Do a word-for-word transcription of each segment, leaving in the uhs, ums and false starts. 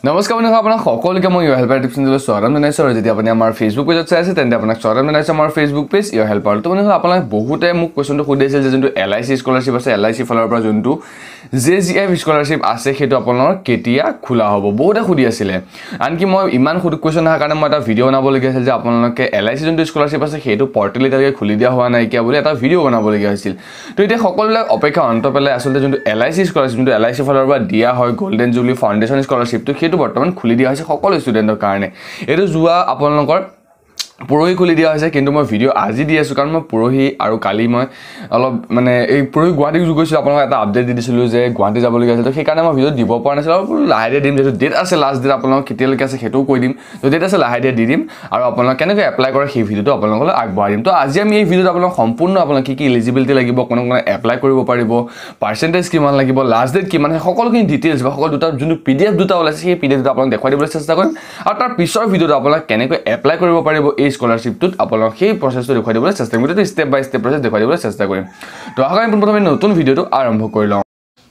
নমস্কাৰ বন্ধুসকল আপোনাক সকলোকে মই ইউ হেল্পাৰ টিপছ চেনেললৈ স্বাগতম জনাইছো আৰু যদি আপুনি আমাৰ ফেচবুক পেজত চাই আছে তেন্তে আপোনাক স্বাগতম জনাইছো আমাৰ ফেচবুক পেজ ইউ হেল্পাৰ তো বন্ধুসকল আপোনাক বহুতে মোক কোৱেশ্চনটো সুধিছিল যে যোনটো এল আই চি স্কলাৰশ্বিপ আছে এল আই চি ফালৰ পৰা যোনটো জে জি এফ স্কলাৰশ্বিপ আছে সেইটো আপোনালোকৰ কেতিয়া খোলা হ'ব বহুতে সুধি আছিলে আনকি মই ইমান সুধ কোৱেশ্চন অহাৰ কাৰণে মই এটা ভিডিঅ' বনাবলগীয়া আছিল যে আপোনালোকে এল আই চি যোনটো স্কলাৰশ্বিপ আছে সেইটো পৰ্টেল এটালৈকে খুলি দিয়া হোৱা নাই কিয় বুলি এটা ভিডিঅ' বনাবলগীয়া হৈছিল তো এতিয়া সকলোবিলাক অপেক্ষা অন্ত পেলাই আচলতে যোনটো এল আই চি স্কলাৰশ্বিপ যোনটো এল আই চি ফালৰ পৰা দিয়া হয় গোল্ডেন জুবলি ফাউণ্ডেশ্যন স্কলাৰশ্বিপটো সেইটো বৰ্তমান খুলি দিয়া হৈছে সকলো ষ্টুডেণ্টৰ কাৰণে এইটো যোৱা আপোনালোকৰ পৰহি খুলি দিয়া হৈছে কিন্তু মই ভিডিঅ' আজি দি আছোঁ কাৰণ মই পৰহি আৰু কালি মই অলপ মানে এই পৰহি গুৱাহাটী গৈছিলোঁ আপোনালোকক এটা আপডেট দি দিছিলোঁ যে গুৱাহাটী যাবলগীয়া আছিল তো সেইকাৰণে মই ভিডিঅ' দিব পৰা নাছিলোঁ আৰু লাহে দিয়ে দিম যিহেতু ডেট আছে লাষ্ট ডেট আপোনালোকক কেতিয়ালৈকে আছে সেইটোও কৈ দিম তো ডেট আছে লাহে দিয়ে দি দিম আৰু আপোনালোক কেনেকৈ এপ্লাই কৰে সেই ভিডিঅ'টো আপোনালোকলৈ আগবঢ়াই দিম তো আজি আমি এই ভিডিঅ'টো আপোনালোক সম্পূৰ্ণ আপোনাক কি কি এলিজিবিলিটি লাগিব কোনে কোনে এপ্লাই কৰিব পাৰিব পাৰ্চেণ্টেজ কিমান লাগিব লাষ্ট ডেট কিমান সকলোখিনি ডিটেইলছ বা সকলো দুটা যোনটো পি ডি এফ দুটা ওলাইছে সেই পি ডি এফ দুটা আপোনাক দেখুৱাই দিবলৈ চেষ্টা কৰিম আৰু তাৰ পিছৰ ভিডিঅ'টো আপোনাক কেনেকৈ এপ্লাই কৰিব পাৰিব এই স্কলাৰশ্বিপটোত আপোনাক সেই প্ৰচেছটো দেখুৱাই দিবলৈ চেষ্টা কৰিম তো ষ্টেপ বাই ষ্টেপ প্ৰচেছ দেখুৱাই দিবলৈ চেষ্টা কৰিম তো আহক আমি প্ৰথমে নতুন ভিডিঅ'টো আৰম্ভ কৰি লওঁ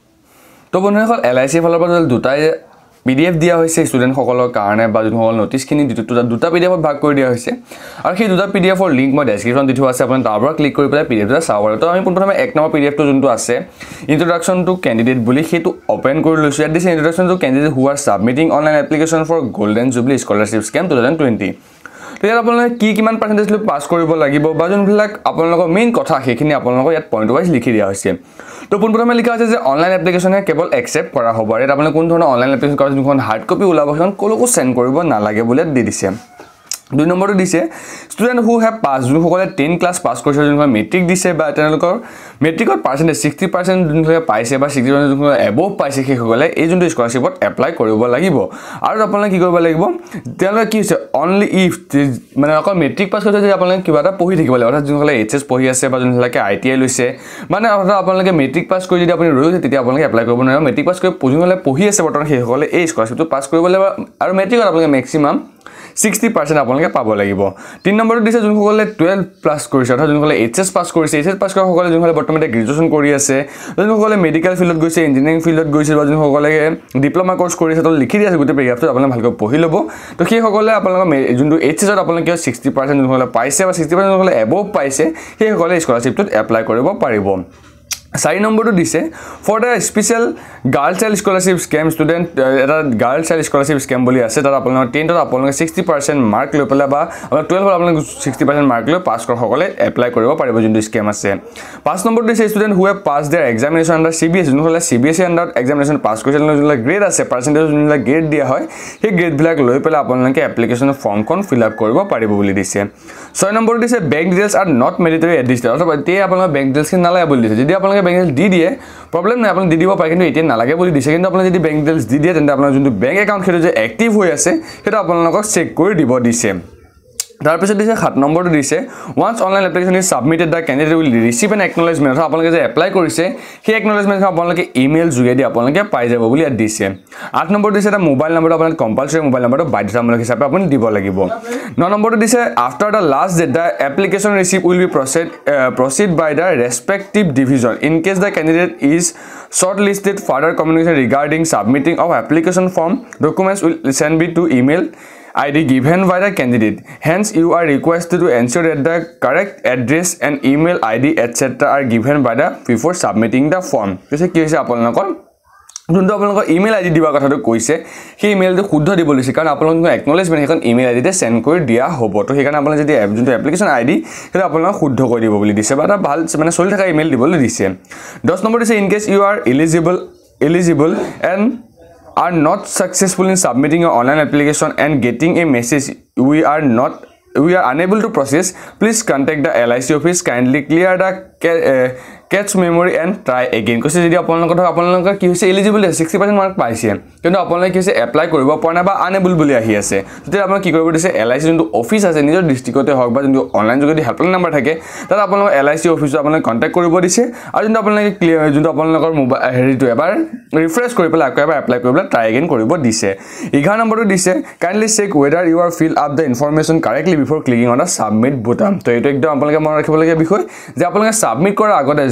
তো বন্ধুসকল এল আই চি ফালৰ পৰা দুটাই পি ডি এফ দিয়া হৈছে ষ্টুডেণ্টসকলৰ কাৰণে বা যোনসকল নটিছখিনি দুটা দুটা পি ডি এফত ভাগ কৰি দিয়া হৈছে আৰু সেই দুটা পি ডি এফৰ লিংক মই ডেছক্ৰিপশ্যন দি থোৱা আছে আপুনি তাৰ পৰা ক্লিক কৰি পেলাই পি ডি এফ এটা চাব পাৰে তো আমি প্ৰথমে এক নম্বৰ পি ডি এফটো যোনটো আছে ইন্ট্ৰডাকশ্যন টু কেণ্ডিডেট বুলি সেইটো অপেন কৰি লৈছোঁ ইয়াত দিছে introduction to candidate who are submitting online application for golden jubilee scholarship scheme two thousand twenty তো ইয়াত আপোনালোকে কি কিমান পাৰ্চেণ্টেজ লৈ পাছ কৰিব লাগিব বা যোনবিলাক আপোনালোকৰ মেইন কথা সেইখিনি আপোনালোকৰ ইয়াত পইণ্ট ৱাইজ লিখি দিয়া হৈছে তো পোনপ্ৰথমে লিখা আছে যে অনলাইন এপ্লিকেশ্যনে কেৱল একচেপ্ট কৰা হ'ব ইয়াত আপোনালোকে কোন ধৰণৰ অনলাইন এপ্লিকেশ্যন কৰা যোনখন হাৰ্ড কপি ওলাব সেইখন ক'লৈকো চেণ্ড কৰিব নালাগে বুলি দি দিছে দুই নম্বৰটো দিছে ষ্টুডেণ্ট হু হেভ পাছ যোনসকলে টেন ক্লাছ পাছ কৰিছে যোনসকলে মেট্ৰিক দিছে বা তেওঁলোকৰ মেট্ৰিকত পাৰ্চেণ্টেজ ছিক্সটি পাৰ্চেণ্ট যোনসকলে পাইছে বা ছিক্সটি পাৰ্চেণ্ট যোনসকলে এবভ পাইছে সেইসকলে এই যোনটো স্কলাৰশ্বিপত এপ্লাই কৰিব লাগিব আৰু আপোনালোকে কি কৰিব লাগিব তেওঁলোকে কি হৈছে অনলি ইফ মানে অকল মেট্ৰিক পাছ কৰিছে যদি আপোনালোকে কিবা এটা পঢ়ি থাকিব লাগিব অৰ্থাৎ যোনসকলে এইচ এছ পঢ়ি আছে বা যোনসকলে আই টি আই লৈছে মানে অৰ্থাৎ আপোনালোকে মেট্ৰিক পাছ কৰি যদি আপুনি ৰৈ আছে তেতিয়া আপোনালোকে এপ্লাই কৰিব নোৱাৰিব মেট্ৰিক পাছ কৰি যোনসকলে পঢ়ি আছে বৰ্তমান সেইসকলে এই স্কলাৰশ্বিপটো পাছ কৰিব লাগিব আৰু মেট্ৰিকত আপোনালোকে মেক্সিমাম ছিক্সটি পাৰ্চেণ্ট আপোনালোকে পাব লাগিব তিনি নম্বৰটো দিছে যোনসকলে টুৱেলভ প্লাছ কৰিছে অৰ্থাৎ যোনসকলে এইচ এছ পাছ কৰিছে এইচ এছ পাছ কৰা সকলে যোনসকলে বৰ্তমানে গ্ৰেজুৱেশ্যন কৰি আছে যোনসকলে মেডিকেল ফিল্ডত গৈছে ইঞ্জিনিয়াৰিং ফিল্ডত গৈছে বা যোনসকলে ডিপ্ল'মা কৰ্চ কৰি আছে তো লিখি দিয়া আছে গোটেই পেৰেগ্ৰাফটো আপোনালোকে ভালকৈ পঢ়ি ল'ব তো সেইসকলে আপোনালোকৰ যোনটো এইচ এছত আপোনালোকে ছিক্সটি পাৰ্চেণ্ট যোনসকলে পাইছে বা ছিক্সটি পাৰ্চেণ্ট যোনসকলে এবভ পাইছে সেইসকলে স্কলাৰশ্বিপটোত এপ্লাই কৰিব পাৰিব চাৰি নম্বৰটো দিছে for the special girl child scholarship scheme student এটা গাৰ্ল চাইল্ড স্কলাৰশ্বিপ স্কেম বুলি আছে তাত আপোনালোকে টেনথত আপোনালোকে ছিক্সটি পাৰ্চেণ্ট মাৰ্ক লৈ পেলাই বা আপোনাৰ টুৱেলভত আপোনালোকে ছিক্সটি পাৰ্চেণ্ট মাৰ্ক লৈ পাছ কৰা সকলে এপ্লাই কৰিব পাৰিব যোনটো স্কেম আছে পাঁচ নম্বৰটো দিছে student who have pass their examination under C B S E যোনসকলে চি বি এছ ই আণ্ডাৰত এক্সামিনেশ্যন পাছ কৰিছে যোনবিলাক গ্ৰেড আছে পাৰ্চেণ্টেজ যোনবিলাক গ্ৰেড দিয়া হয় সেই গ্ৰেডবিলাক লৈ পেলাই আপোনালোকে এপ্লিকেশ্যনৰ ফৰ্মখন ফিল আপ কৰিব পাৰিব বুলি দিছে ছয় নম্বৰটো দিছে bank details are not mandatory at this অৰ্থাৎ এতিয়া আপোনালোকে বেংক ডিটেইলছখিনি নালাগে বুলি দিছে যদি আপোনালোকে বেংক ডিটেইলছ দি দিয়ে প্ৰব্লেম নাই আপুনি দি দিব পাৰে কিন্তু এতিয়া নালাগে বুলি দিছে কিন্তু আপুনি যদি বেংক ডিটেইলছ দি দিয়ে তেন্তে আপোনাৰ যোনটো বেংক একাউণ্ট সেইটো যে এক্টিভ হৈ আছে সেইটো আপোনালোকক চেক কৰি দিব দিছে তাৰপিছত দিছে সাত নম্বৰটো দিছে once online application is submitted the candidate will receive an acknowledgement অৰ্থাৎ আপোনালোকে যে এপ্লাই কৰিছে সেই একনলেজমেণ্টখন আপোনালোকে ইমেইল যোগেদি আপোনালোকে পাই যাব বুলি ইয়াত দিছে আঠ নম্বৰ দিছে এটা মোবাইল নম্বৰটো আপোনালোকে কম্পালচৰি মোবাইল নম্বৰটো বাধ্যতামূলক হিচাপে আপুনি দিব লাগিব ন নম্বৰটো দিছে after the last date the application receive will be proceed proceed by the respective division in case the candidate is short listed further communication regarding submitting of application form documents will send be to email I D given by the candidate hence you are requested to ensure that the correct address and email I D etc are given by the before submitting the form কৈছে কি হৈছে আপোনালোকৰ যোনটো আপোনালোকৰ email ID দিবা কথাটো কৈছে সেই ইমেইলটো শুদ্ধ দিব লৈছে কাৰণ আপোনালোকৰ একনলেজমেণ্ট সেইখন ইমেইল আইডিতে চেণ্ড কৰি দিয়া হ'ব তো সেইকাৰণে আপোনালোকে যদি যোনটো এপ্লিকেশ্যন আইডি সেইটো আপোনালোকক শুদ্ধ কৰি দিব বুলি দিছে বা এটা ভাল মানে চলি থকা ইমেইল দিবলৈ দিছে দহ নম্বৰ দিছে in case you are eligible eligible and are not successful in submitting your online application and getting a message we are not we are unable to process please contact the L I C office kindly clear the uh, catch memory and try again কৈছে যদি আপোনালোকৰ আপোনালোকৰ কি হৈছে eligible sixty percent mark পাইছে কিন্তু আপোনালোকে কি হৈছে এপ্লাই কৰিব পৰা নাই বা আনএবল বুলি আহি আছে তেতিয়া আপোনালোকে কি কৰিব দিছে এল আই চি যোনটো অফিচ আছে নিজৰ ডিষ্ট্ৰিক্টতে হওক বা যোনটো অনলাইন যোগেদি হেল্পলাইন নম্বৰ থাকে তাত আপোনালোকৰ এল আই চি অফিচত আপোনালোকে কণ্টেক্ট কৰিব দিছে আৰু যোনটো আপোনালোকে ক্লিয়াৰ যোনটো আপোনালোকৰ মোবাইল হেৰিটো এবাৰ ৰিফ্ৰেছ কৰি পেলাই আকৌ এবাৰ এপ্লাই কৰিবলৈ ট্ৰাই এগেইন কৰিব দিছে এঘাৰ নম্বৰটো দিছে kindly check whether you are fill up the information correctly before clicking on the submit button তো এইটো একদম আপোনালোকে মনত ৰাখিবলগীয়া বিষয় যে আপোনালোকে ছাবমিট কৰাৰ আগতে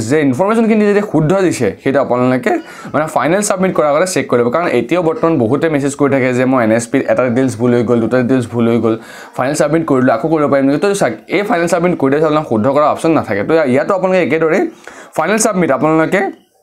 যে ইনফৰমেশ্যনখিনি যে শুদ্ধ দিছে সেইটো আপোনালোকে মানে ফাইনেল সাবমিট কৰাৰ আগতে চেক কৰিব কাৰণ এতিয়াও বৰ্তমান বহুতে মেছেজ কৰি থাকে যে মই এনএছপি এটা ডিটেইলছ ভুল হৈ গ'ল দুটা ডিটেইলছ ভুল হৈ গ'ল ফাইনেল সাবমিট কৰিলো আকৌ কৰিব পাৰিম নেকি তো এই ফাইনেল সাবমিট কৰি দিলে আপোনালোক শুদ্ধ কৰা অপচন নাথাকে তো ইয়াতো আপোনালোকে একেদৰে ফাইনেল সাবমিট আপোনালোকে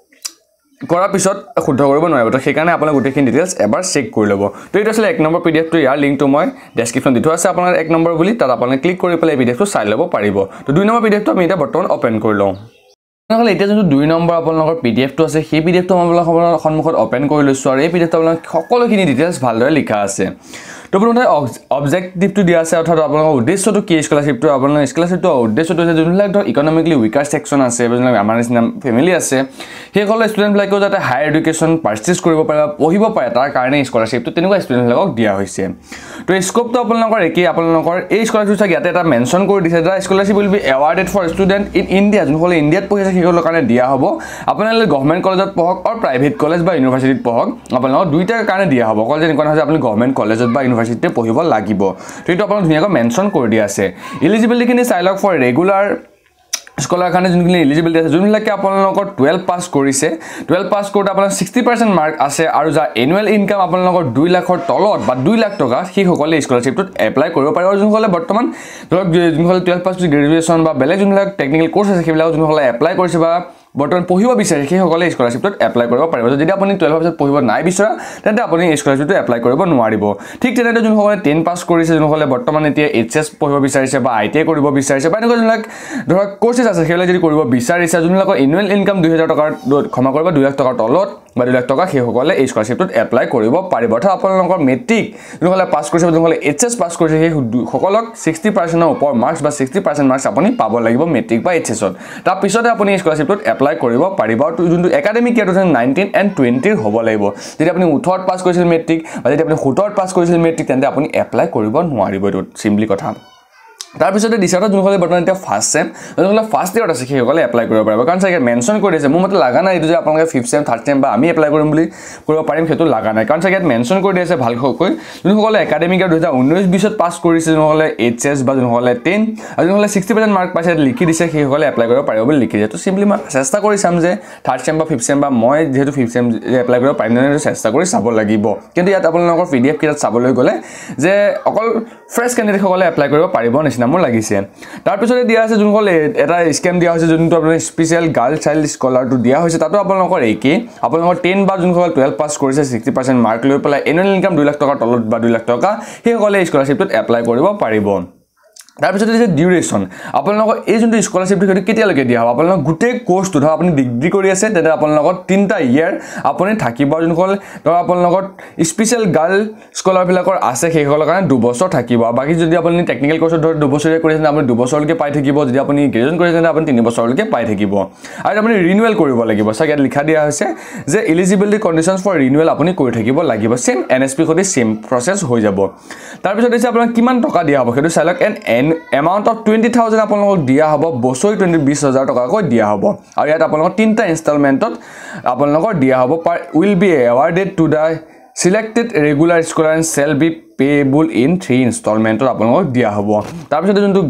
কৰাৰ পিছত শুদ্ধ কৰিব নোৱাৰিব তো সেইকাৰণে আপোনালোকে গোটেইখিনি ডিটেইলছ এবাৰ চেক কৰি ল'ব তো এইটো আছিল এক নম্বৰ পিডিএফটো ইয়াৰ লিংকটো মই ডেছক্ৰিপশ্যন দি থোৱা আছে আপোনাৰ এক নম্বৰ বুলি তাত আপোনালোকে ক্লিক কৰি পেলাই পিডিএফটো চাই ল'ব পাৰিব তো দুই নম্বৰ পিডিএফটো আমি এতিয়া বৰ্তমান ওপেন কৰি লওঁ নহ'লে এতিয়া যোনটো দুই নম্বৰ আপোনালোকৰ পিডিএফটো আছে সেই পিডিএফটো মই আপোনালোকৰ সন্মুখত ওপেন কৰি লৈছোঁ আৰু এই পিডিএফটো আপোনালোকে সকলোখিনি ডিটেইলছ ভালদৰে লিখা আছে তো প্ৰথমতে অবজেক্টিভটো দিয়া আছে অৰ্থাৎ আপোনালোকৰ উদ্দেশ্যটো কি স্কলাৰশ্বিপটো আপোনালোকৰ স্কলাৰশ্বিপটো উদ্দেশ্যটো হৈছে যোনবিলাক ধৰক ইকনমিকলি উইকাৰ ছেকশ্যন আছে যোনবিলাক আমাৰ নিচিনা ফেমিলি আছে সেইসকলৰ ষ্টুডেণ্টবিলাকেও যাতে হায়াৰ এডুকেশ্যন পাৰ্চেছ কৰিব পাৰে বা পঢ়িব পাৰে তাৰ কাৰণে স্কলাৰশ্বিপটো তেনেকুৱা ষ্টুডেণ্টবিলাকক দিয়া হৈছে তো স্কোপটো আপোনালোকৰ একেই আপোনালোকৰ এই স্কলাৰশ্বিপ চাগে ইয়াতে এটা মেনশ্যন কৰি দিছে যে scholarship will be awarded for student in India যোনসকলে ইণ্ডিয়াত পঢ়ি আছে সেইসকলৰ কাৰণে দিয়া হ'ব আপোনালোকে গভৰ্ণমেণ্ট কলেজত পঢ়ক আৰু প্ৰাইভেট কলেজ বা ইউনিভাৰ্চিটিত পঢ়ক আপোনালোকক দুইটাৰ কাৰণে দিয়া হ'ব অকল যে এনেকুৱা নহয় যে আপুনি গভৰ্ণমেণ্ট কলেজত বা ইউনিভাৰ্চিটিতে পঢ়িব লাগিব তো এইটো আপোনালোক ধুনীয়াকৈ মেনশ্যন কৰি দিয়া আছে এলিজিবিলিটিখিনি চাই লওক ফৰ ৰেগুলাৰ স্কলাৰ কাৰণে যোনখিনি এলিজিবিলিটি আছে যোনবিলাকে আপোনালোকৰ টুৱেলভ পাছ কৰিছে টুৱেলভ পাছ কৰোঁতে আপোনাৰ ছিক্সটি পাৰ্চেণ্ট মাৰ্ক আছে আৰু যাৰ এনুৱেল ইনকাম আপোনালোকৰ দুই লাখৰ তলত বা দুই লাখ টকা সেইসকলে স্কলাৰশ্বিপটোত এপ্লাই কৰিব পাৰে আৰু যোনসকলে বৰ্তমান ধৰক যোনসকলে টুৱেলভ পাছ গ্ৰেজুৱেশ্যন বা বেলেগ যোনবিলাক টেকনিকেল কোৰ্চ আছে সেইবিলাক যোনসকলে এপ্লাই কৰিছে বা বৰ্তমান পঢ়িব বিচাৰে সেইসকলে স্কলাৰশ্বিপটোত এপ্লাই কৰিব পাৰিব যদি আপুনি টুৱেলভ পাছত পঢ়িব নাই বিচৰা তেন্তে আপুনি স্কলাৰশ্বিপটো এপ্লাই কৰিব নোৱাৰিব ঠিক তেনেদৰে যোনসকলে টেন পাছ কৰিছে যোনসকলে বৰ্তমান এতিয়া এইচ এছ পঢ়িব বিচাৰিছে বা আই টি আই কৰিব বিচাৰিছে বা এনেকুৱা যোনবিলাক ধৰক কোৰ্চেছ আছে সেইবিলাক যদি কৰিব বিচাৰিছে যোনবিলাকৰ এনুৱেল ইনকাম দুই হাজাৰ টকাৰ ক্ষমা কৰিব দুই লাখ টকাৰ তলত বা দুই লাখ টকা সেইসকলে এই স্কলাৰশ্বিপটোত এপ্লাই কৰিব পাৰিব অৰ্থাৎ আপোনালোকৰ মেট্ৰিক যোনসকলে পাছ কৰিছে যোনসকলে এইচ এছ পাছ কৰিছে সেই সকলক ছিক্সটি পাৰ্চেণ্টৰ ওপৰ মাৰ্কছ বা ছিক্সটি পাৰ্চেণ্ট মাৰ্কছ আপুনি পাব লাগিব মেট্ৰিক বা এইচ এছত তাৰপিছতে আপুনি স্কলাৰশ্বিপটোত এপ্লাই কৰিব পাৰিব আৰু যোনটো academic year two thousand nineteen and টুৱেণ্টিৰ হ'ব লাগিব যদি আপুনি ওঠৰত পাছ কৰিছিল মেট্ৰিক বা যদি আপুনি সোতৰত পাছ কৰিছিল মেট্ৰিক তেন্তে আপুনি এপ্লাই কৰিব নোৱাৰিব এইটো চিম্পলি কথা তাৰপিছতে ডিচাৰ্টত যোনসকলে বৰ্তমান এতিয়া ফাৰ্ষ্ট ছেম যোনসকলে ফাৰ্ষ্ট ইয়েৰত আছে সেইসকলে এপ্লাই কৰিব পাৰিব কাৰণ চাগে মেনশ্যন কৰি দিছে মোৰ মতে লগা নাই এইটো যে আপোনালোকে ফিফ্থ ছেম থাৰ্ড ছেম বা আমি এপ্লাই কৰিম বুলি কৰিব পাৰিম সেইটো লগা নাই কাৰণ চাগে ইয়াত মেনশ্যন কৰি দিছে ভালকৈ যোনসকলে একাডেমিক ইয়াৰ দুহেজাৰ ঊনৈছ বিছত পাছ কৰিছে যোনসকলে এইচ এছ বা যোনসকলে টেন আৰু যোনসকলে ছিক্সটি পাৰ্চেণ্ট মাৰ্ক পাইছে লিখি দিছে সেইসকলে এপ্লাই কৰিব পাৰিব বুলি লিখি দিছে তো চিম্পলি মই চেষ্টা কৰি চাম যে থাৰ্ড ছেম বা ফিফ্থ ছেম বা মই যিহেতু ফিফ্থ ছেম এপ্লাই কৰিব পাৰিম নে চেষ্টা কৰি চাব লাগিব কিন্তু ইয়াত আপোনালোকৰ পি ডি এফ কিতাপ চাবলৈ গ'লে যে অকল ফ্ৰেছ কেণ্ডিডেটসকলে এপ্লাই কৰিব পাৰিব নিচিনা মোৰ লাগিছে তাৰপিছতে দিয়া আছে যোনসকলে এটা স্কেম দিয়া হৈছে যোনটো আপোনাৰ স্পেচিয়েল গাৰ্ল চাইল্ড স্কলাৰটো দিয়া হৈছে তাতো আপোনালোকৰ একেই আপোনালোকৰ টেন বা যোনসকলে টুৱেলভ পাছ কৰিছে ছিক্সটি পাৰ্চেণ্ট মাৰ্ক লৈ পেলাই এনুৱেল ইনকাম দুই লাখ টকাৰ তলত বা দুই লাখ টকা সেইসকলে স্কলাৰশ্বিপটোত এপ্লাই কৰিব পাৰিব তাৰপিছতে যে ডিউৰেশ্যন আপোনালোকৰ এই যোনটো স্কলাৰশ্বিপটো সেইটো কেতিয়ালৈকে দিয়া হ'ব আপোনালোকৰ গোটেই কোৰ্চটো ধৰক আপুনি ডিগ্ৰী কৰি আছে তেন্তে আপোনালোকৰ তিনিটা ইয়েৰ আপুনি থাকিব যোনসকল ধৰক আপোনালোকৰ স্পেচিয়েল গাৰ্ল স্কলাৰবিলাকৰ আছে সেইসকলৰ কাৰণে দুবছৰ থাকিব আৰু বাকী যদি আপুনি টেকনিকেল কোৰ্চত ধৰক দুবছৰীয়া কৰিছে আপুনি দুবছৰলৈকে পাই থাকিব যদি আপুনি গ্ৰেজুৱেশ্যন কৰিছে তেন্তে আপুনি তিনি বছৰলৈকে পাই থাকিব আৰু আপুনি ৰিনিউৱেল কৰিব লাগিব চাগে ইয়াত লিখা দিয়া হৈছে যে এলিজিবিলিটি কণ্ডিশ্যনছ ফৰ ৰিনিউৱেল আপুনি কৰি থাকিব লাগিব ছেম এন এছ পি সৈতে ছেম প্ৰচেছ হৈ যাব তাৰপিছত হৈছে আপোনাক কিমান টকা দিয়া হ'ব সেইটো চাই লওক and an amount of twenty thousand আপোনালোকক দিয়া হ'ব বছৰি টুৱেণ্টি বিছ হাজাৰ টকাকৈ দিয়া হ'ব আৰু ইয়াত আপোনালোকৰ তিনিটা ইনষ্টলমেণ্টত আপোনালোকৰ দিয়া হ'ব পাৰ will be awarded to the selected regular scholar and shall be payable in three ইনষ্টলমেণ্টত আপোনালোকক দিয়া হ'ব তাৰপিছতে যোনটো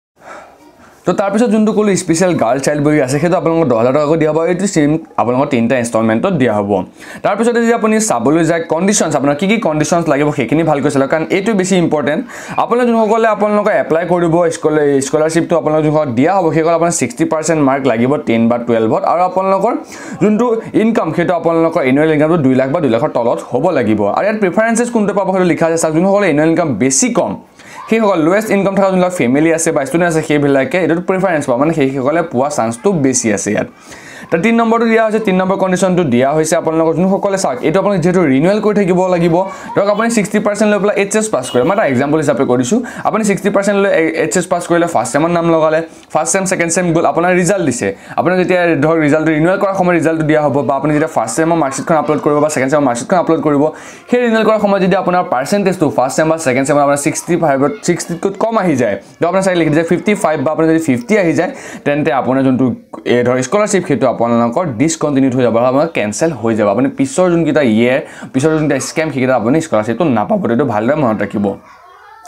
তো তাৰপিছত যোনটো ক'লো স্পেচিয়েল গাৰ্ল চাইল্ড বুলি আছে সেইটো আপোনালোকক দহ হাজাৰ টকাকৈ দিয়া হ'ব এইটো ছেম আপোনালোকৰ তিনিটা ইনষ্টলমেণ্টত দিয়া হ'ব তাৰপিছতে যদি আপুনি চাবলৈ যায় কণ্ডিশ্যনছ আপোনাৰ কি কি কণ্ডিশ্যনছ লাগিব সেইখিনি ভালকৈ চালক কাৰণ এইটো বেছি ইম্পৰ্টেণ্ট আপোনালোকে যোনসকলে আপোনালোকে এপ্লাই কৰিব স্কলাৰশ্বিপটো আপোনালোকক যোনসকল দিয়া হ'ব সেইসকল আপোনাৰ ছিক্সটি পাৰ্চেণ্ট মাৰ্ক লাগিব টেন বা টুৱেলভত আৰু আপোনালোকৰ যোনটো ইনকাম সেইটো আপোনালোকৰ এনুৱেল ইনকামটো দুই লাখ বা দুই লাখৰ তলত হ'ব লাগিব আৰু ইয়াত প্ৰিফাৰেঞ্চেছ কোনটো পাব সেইটো লিখা আছে চাওক যোনসকলে এনুৱেল ইনকাম বেছি কম সেইসকল লোৱেষ্ট ইনকাম থকা যোনবিলাক ফেমিলি আছে বা ষ্টুডেণ্ট আছে সেইবিলাকে এইটোত প্ৰিফাৰেঞ্চ পাব মানে সেইসকলে পোৱা চান্সটো বেছি আছে ইয়াত তো তিন নম্বৰটো দিয়া হৈছে তিন নম্বৰ কণ্ডিশ্যনটো দিয়া হৈছে আপোনালোকৰ যোনসকলে চাওক এইটো আপুনি যিহেতু ৰিনিউৱেল কৰি থাকিব লাগিব ধৰক আপুনি ছিক্সটি পাৰ্চেণ্ট লৈ পেলাই এইচ এছ পাছ কৰে মই এটা এক্সাম্পল হিচাপে কৰিছোঁ আপুনি ছিক্সটি পাৰ্চেণ্ট লৈ এইচ এছ পাছ কৰিলে ফাৰ্ষ্ট ছেমৰ নাম লগালে ফাৰ্ষ্ট ছেম ছেকেণ্ড ছেম গ'ল আপোনাৰ ৰিজাল্ট দিছে আপোনাৰ যেতিয়া ধৰক ৰিজাল্টটো ৰিনিউৱেল কৰাৰ সময়ত ৰিজাল্টটো দিয়া হ'ব বা আপুনি যেতিয়া ফাৰ্ষ্ট ছেমৰ মাৰ্কশ্বিটখন আপলোড কৰিব বা ছেকেণ্ড ছেমৰ মাৰ্কশ্বিটখন আপলোড কৰিব সেই ৰিনিউৱেল কৰাৰ সময়ত যদি আপোনাৰ পাৰ্চেণ্টেজটো ফাৰ্ষ্ট ছেম বা ছেকেণ্ড ছেমত আপোনাৰ ছিক্সটি ফাইভত ছিক্সটিতকৈ কম আহি যায় তো আপোনাৰ চাই লিখি যায় ফিফটি ফাইভ বা আপোনাৰ যদি ফিফটি আহি যায় তেন্তে আপোনাৰ যোনটো ধৰক স্কলাৰশ্বিপ সেইটো আপোনালোকৰ ডিছকণ্টিনিউড হৈ যাব আৰু আপোনাৰ কেঞ্চেল হৈ যাব আপুনি পিছৰ যোনকেইটা ইয়েৰ পিছৰ যোনকেইটা স্কেম সেইকেইটা আপুনি স্কলাৰশ্বিপটো নাপাব এইটো ভালদৰে মনত ৰাখিব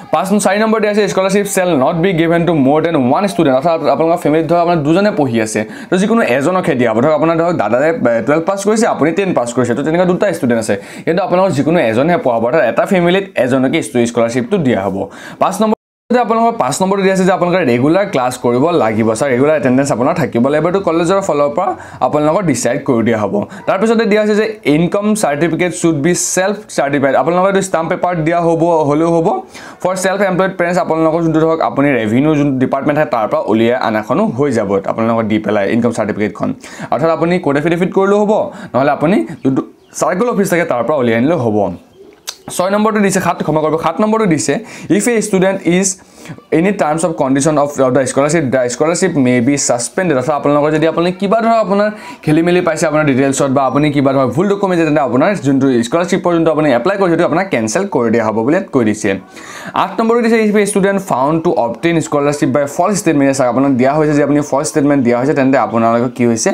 পাঁচ চাৰি নম্বৰ দিয়া আছে scholarship shall not be given to more than one student অৰ্থাৎ আপোনালোকৰ ফেমিলিত ধৰক আপোনাৰ দুজনে পঢ়ি আছে তো যিকোনো এজনকহে দিয়া হ'ব ধৰক আপোনাৰ ধৰক দাদাই টুৱেলভ পাছ কৰিছে আপুনি টেন পাছ কৰিছে তো তেনেকুৱা দুটা ষ্টুডেণ্ট আছে কিন্তু আপোনালোকৰ যিকোনো এজনহে পঢ়াব অৰ্থাৎ এটা ফেমিলিত এজনকে স্কলাৰশ্বিপটো দিয়া হ'ব পাঁচ নম্বৰ আপোনালোকৰ পাঁচ নম্বৰটো দিয়া আছে যে আপোনালোকে ৰেগুলাৰ ক্লাছ কৰিব লাগিব স্যাৰ ৰেগুলাৰ এটেন্ডেন্স আপোনাৰ থাকিব লাগিব তো কলেজৰ ফলৰ পৰা আপোনালোকৰ ডিসাইড কৰি দিয়া হ'ব তাৰ পিছতে দিয়া আছে যে income certificate should be self certified আপোনালোকৰ এইটো ষ্টাম্প পেপাৰ দিয়া হ'ব হলেও হ'ব ফৰ সেলফ এমপ্লয়েড পেৰেন্টছ আপোনালোকৰ যোনটো ধৰক আপুনি ৰেভিনিউ যোনটো ডিপাৰ্টমেণ্ট আছে তাৰ পৰা উলিয়াই আনাখনো হৈ যাব আপোনালোকৰ দি পেলাই ইনকাম সাৰ্টিফিকেটখন অৰ্থাৎ আপুনি কোড এফিডেভিট কৰিলেও হ'ব নহলে আপুনি যোনটো সাৰ্কেল অফিচ থাকে তাৰ পৰা উলিয়াই আনিলেও হ'ব ছয় নম্বৰটো দিছে সাত ক্ষমা কৰিব সাত নম্বৰটো দিছে if a student is any terms of condition of the scholarship the scholarship may be suspended অৰ্থাৎ আপোনালোকৰ যদি আপুনি কিবা ধৰক আপোনাৰ খেলি মেলি পাইছে আপোনাৰ ডিটেইলছত বা আপুনি কিবা ধৰক ভুল ডকুমেণ্ট তেন্তে আপোনাৰ যোনটো স্কলাৰশ্বিপৰ যোনটো আপুনি এপ্লাই কৰিছে সেইটো আপোনাক কেঞ্চেল কৰি দিয়া হ'ব বুলি কৈ দিছে আঠ নম্বৰটো দিছে if a student found to obtain scholarship by false statement আপোনাক দিয়া হৈছে যে আপুনি ফল্ছ ষ্টেটমেণ্ট দিয়া হৈছে তেন্তে আপোনালোকৰ কি হৈছে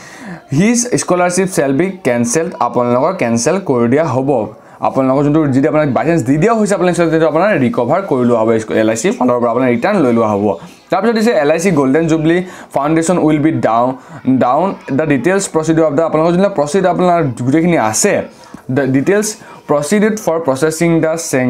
his scholarship shall be cancelled আপোনালোকৰ কেঞ্চেল কৰি দিয়া হ'ব আপোনালোকৰ যোনটো যদি আপোনাক বাইচান্স দি দিয়া হৈছে আপোনালোকে সেইটো আপোনাৰ ৰিকভাৰ কৰি লোৱা হ'ব এল আই চি ফালৰ পৰা আপোনাৰ ৰিটাৰ্ণ লৈ লোৱা হ'ব তাৰপিছত দিছে L I C golden jubilee foundation will be down down the details procedure of the আপোনালোকৰ যোনবিলাক প্ৰচিড আপোনাৰ গোটেইখিনি আছে the details procedure for processing the চেং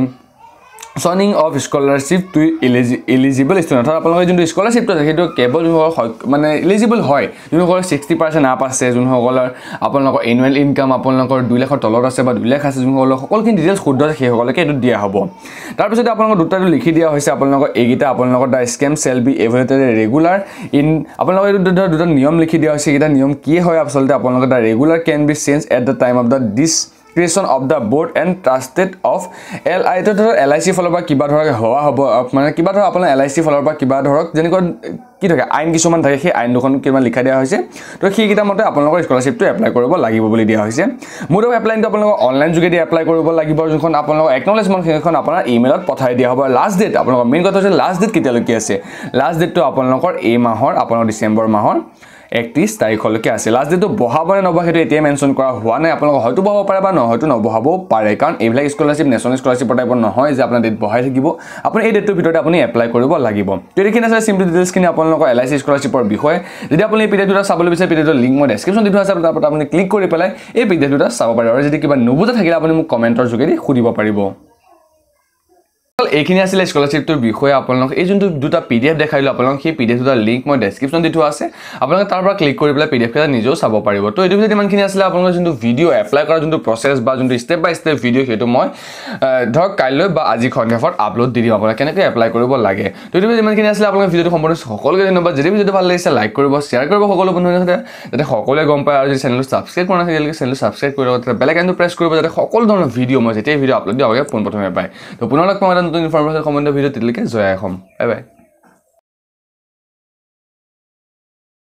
সনিং of scholarship to eligible student অৰ্থাৎ আপোনালোকৰ যোনটো স্কলাৰশ্বিপটো আছে সেইটো কেৱল যোনসকল মানে এলিজিবল হয় যোনসকলৰ ছিক্সটি পাৰ্চেণ্ট আপ আছে যোনসকলৰ আপোনালোকৰ এনুৱেল ইনকাম আপোনালোকৰ দুই লাখৰ তলত আছে বা দুই লাখ আছে যোনসকলৰ সকলোখিনি ডিটেইলছ শুদ্ধ আছে সেইসকলকে এইটো দিয়া হ'ব তাৰপিছতে আপোনালোকৰ দুটাটো লিখি দিয়া হৈছে আপোনালোকৰ এইকেইটা আপোনালোকৰ the scheme shall be evaluated regular in আপোনালোকৰ এইটো দুটা দুটা নিয়ম লিখি দিয়া হৈছে এইকেইটা নিয়ম কি হয় আচলতে আপোনালোকৰ the regular can be change at the time of the ডিছ creation of the board and trusted of L I to L I C ফলৰ পৰা কিবা ধৰক হোৱা হ'ব মানে কিবা ধৰক আপোনাৰ L I C ফলৰ পৰা কিবা ধৰক যেনেকৈ কি থাকে আইন কিছুমান থাকে সেই আইন দুখন কিমান লিখা দিয়া হৈছে তো সেইকেইটা মতে আপোনালোকৰ স্কলাৰশ্বিপটো এপ্লাই কৰিব লাগিব বুলি দিয়া হৈছে মোড অফ এপ্লাইটো আপোনালোকৰ অনলাইন যোগেদি এপ্লাই কৰিব লাগিব যোনখন আপোনালোকৰ একনলেজমেণ্ট সেইখন আপোনাৰ ইমেইলত পঠাই দিয়া হ'ব লাষ্ট ডেট আপোনালোকৰ মেইন কথা হৈছে লাষ্ট ডেট কেতিয়ালৈকে আছে লাষ্ট ডেটটো আপোনালোকৰ এই মাহৰ আপোনালোকৰ ডিচেম্বৰ মাহৰ একত্ৰিশ তাৰিখলৈকে আছে লাষ্ট ডেটটো বহাব নে নবহাব সেইটো এতিয়া মেনশ্যন কৰা হোৱা নাই আপোনালোক হয়তো বহাব পাৰে বা নহয়তো নবহাবও পাৰে কাৰণ এইবিলাক স্কলাৰশ্বিপ নেশ্যনেল স্কলাৰশ্বিপৰ টাইপৰ নহয় যে আপোনাৰ ডেট বহাই থাকিব আপুনি এই ডেটটোৰ ভিতৰতে আপুনি এপ্লাই কৰিব লাগিব তো এইখিনি আছে চিম্পল ডিটেইলছখিনি আপোনালোকৰ এল আই চি স্কলাৰশ্বিপৰ বিষয়ে যদি আপুনি এই পিডিএফটো চাবলৈ বিচাৰে পিডিএফটোৰ লিংক মই ডেছক্ৰিপশ্যন দি থোৱা আছে তাৰ পৰা আপুনি ক্লিক কৰি পেলাই এই পিডিএফটো চাব পাৰে আৰু যদি কিবা নুবুজা থাকিলে আপুনি মোক কমেণ্টৰ যোগেদি সুধিব পাৰিব এইখিনি আছিল স্কলাৰশ্বিপটোৰ বিষয়ে আপোনালোক এই যোনটো দুটা পিডিএফ দেখাইলো আপোনালোক সেই পিডিএফ দুটা লিংক মই ডেছক্ৰিপশ্যন দি থোৱা আছে আপোনালোকে তাৰ পৰা ক্লিক কৰি পেলাই পিডিএফ কেইটা নিজেও চাব পাৰিব তো এইটো ভিডিঅ'ত ইমানখিনি আছিলে আপোনালোকৰ যোনটো ভিডিঅ' এপ্লাই কৰা যোনটো প্ৰচেছ বা যোনটো ষ্টেপ বাই ষ্টেপ ভিডিঅ' সেইটো মই ধৰক কাইলৈ বা আজি সন্ধিয়াত আপলোড দি দিম আপোনালোকে কেনেকৈ এপ্লাই কৰিব লাগে তো এইটো ভিডিঅ'ত ইমানখিনি আছিলে আপোনালোকৰ ভিডিঅ'টো সম্পূৰ্ণ সকলোকে ধন্যবাদ যদি ভিডিঅ'টো ভাল লাগিছে লাইক কৰিব শ্বেয়াৰ কৰিব সকলো বন্ধুৰ সৈতে যাতে সকলোৱে গম পায় আৰু যদি চেনেলটো ছাবস্ক্ৰাইব কৰা নাথাকে চেনেলটো ছাবস্ক্ৰাইব কৰি লগতে বেল আইকনটো প্ৰেছ কৰিব যাতে সকলো ধৰণৰ ভিডিঅ' মই যেতিয়া ভিডিঅ' আপলোড দিওঁ আপোনালোকে পোনপ্ৰথমে পায় তো পুনৰ লগ পাম এটা নতুন ইনফৰমেশ্যন সম্বন্ধীয় ভিডিঅ' তেতিয়ালৈকে জয় অসম বাই বাই